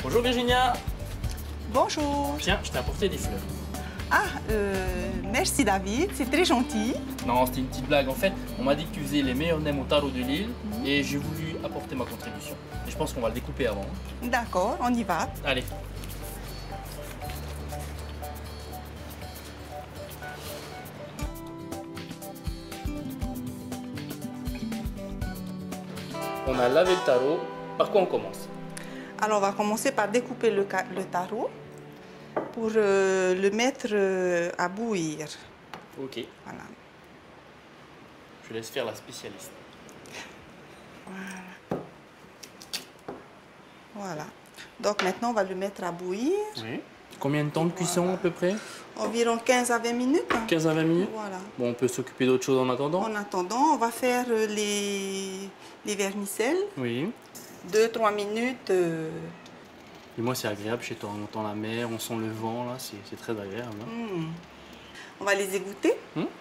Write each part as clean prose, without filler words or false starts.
Bonjour Virginia. Bonjour. Tiens, je t'ai apporté des fleurs. Ah, merci David, c'est très gentil. Non, c'était une petite blague. En fait, on m'a dit que tu faisais les meilleurs nems au tarot de Lille et j'ai voulu apporter ma contribution. Et je pense qu'on va le découper avant. D'accord, on y va. Allez. On a lavé le tarot. Par quoi on commence? Alors, on va commencer par découper le tarot pour le mettre à bouillir. Ok. Voilà. Je laisse faire la spécialiste. Voilà. Donc maintenant, on va le mettre à bouillir. Oui. Combien de temps de cuisson à peu près? Environ 15 à 20 minutes. 15 à 20 minutes? Voilà. Bon, on peut s'occuper d'autre chose en attendant? En attendant, on va faire les vermicelles. Oui. 2-3 minutes. Et moi, c'est agréable chez toi. On entend la mer, on sent le vent, là. C'est très agréable. Hein. On va les égoutter.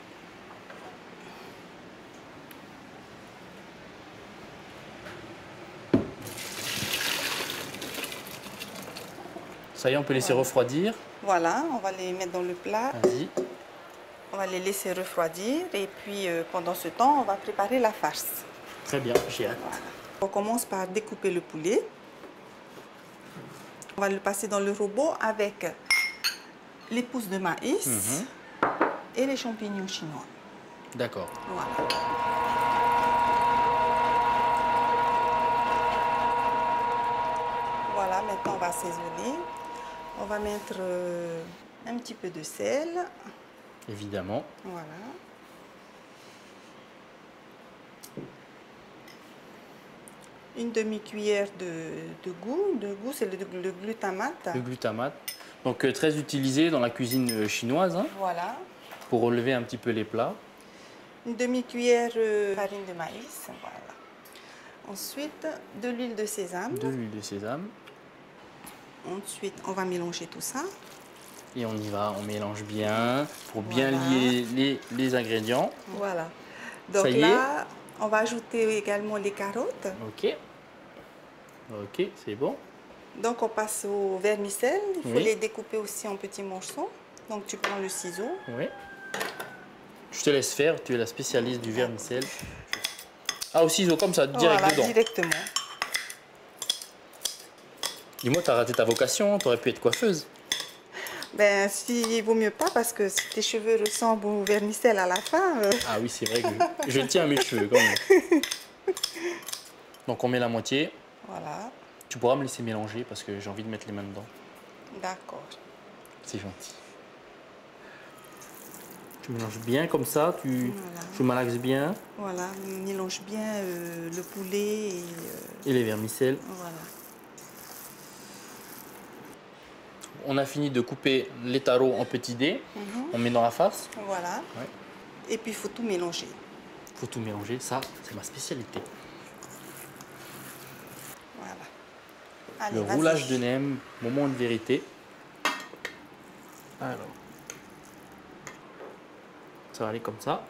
Ça y est, on peut laisser refroidir. Voilà, on va les mettre dans le plat. Vas-y. On va les laisser refroidir et puis pendant ce temps, on va préparer la farce. Très bien, j'ai hâte. Voilà. On commence par découper le poulet. On va le passer dans le robot avec les pousses de maïs et les champignons chinois. D'accord. Voilà. Voilà, maintenant on va assaisonner. On va mettre un petit peu de sel. Évidemment. Voilà. Une demi-cuillère de goût. De goût, c'est le glutamate. Le glutamate. Donc très utilisé dans la cuisine chinoise, hein, Voilà. pour relever un petit peu les plats. Une demi-cuillère de farine de maïs. Voilà. Ensuite, de l'huile de sésame. De l'huile de sésame. Ensuite, on va mélanger tout ça. Et on y va, on mélange bien pour bien lier les ingrédients. Voilà. Donc Ça y là, on va ajouter également les carottes. Ok. Ok, c'est bon. Donc on passe aux vermicelles. Il faut Oui. les découper aussi en petits morceaux. Donc tu prends le ciseau. Oui. Je te laisse faire, tu es la spécialiste du vermicelle. Ah, au ciseau, comme ça, direct Voilà, dedans. directement. Dis-moi, t'as raté ta vocation, t'aurais pu être coiffeuse. Ben, il vaut mieux pas parce que si tes cheveux ressemblent au vermicelle à la fin. Ah oui, c'est vrai que je tiens à mes cheveux quand même. Donc on met la moitié. Voilà, Tu pourras me laisser mélanger parce que j'ai envie de mettre les mains dedans. d'accord. C'est gentil. Tu mélanges bien comme ça, tu malaxes bien. Voilà, on mélange bien le poulet Et les vermicelles. voilà. On a fini de couper les tarots en petits dés. On met dans la farce. Voilà. Ouais. Et puis il faut tout mélanger. Faut tout mélanger, ça c'est ma spécialité. Voilà. Allez, Le vas-y. roulage de nem, moment de vérité. Alors, ça va aller comme ça.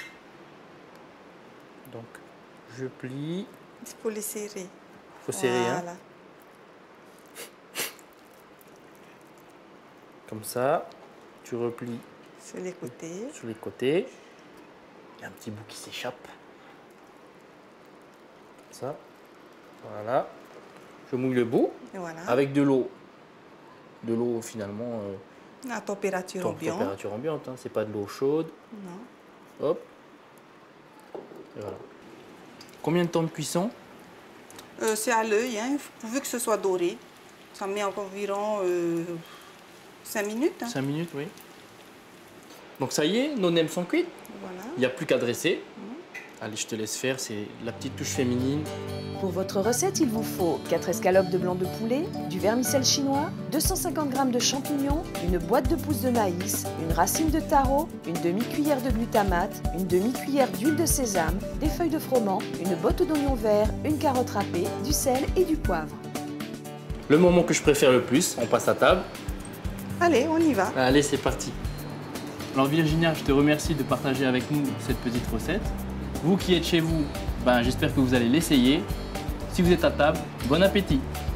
Donc, je plie. Il faut les serrer. Faut serrer, hein. Voilà. Comme ça. Tu replies Sur les côtés. sur les côtés. Il y a un petit bout qui s'échappe. Comme ça. Voilà. Je mouille le bout Et voilà. avec de l'eau. De l'eau finalement. À température ambiante. Température ambiante, hein. C'est pas de l'eau chaude. Non. Hop. Et voilà. Combien de temps de cuisson? C'est à l'œil, hein, pourvu que ce soit doré. Ça met environ 5 minutes. Hein. 5 minutes, oui. Donc ça y est, nos nems sont cuits. Voilà. Il n'y a plus qu'à dresser. Allez, je te laisse faire, c'est la petite touche féminine. Pour votre recette, il vous faut 4 escalopes de blanc de poulet, du vermicelle chinois, 250 g de champignons, une boîte de pousses de maïs, une racine de taro, une demi-cuillère de glutamate, une demi-cuillère d'huile de sésame, des feuilles de froment, une botte d'oignon vert, une carotte râpée, du sel et du poivre. Le moment que je préfère le plus, on passe à table. Allez, on y va. Allez, c'est parti. Alors Virginia, je te remercie de partager avec nous cette petite recette. Vous qui êtes chez vous, j'espère que vous allez l'essayer. Si vous êtes à table, bon appétit!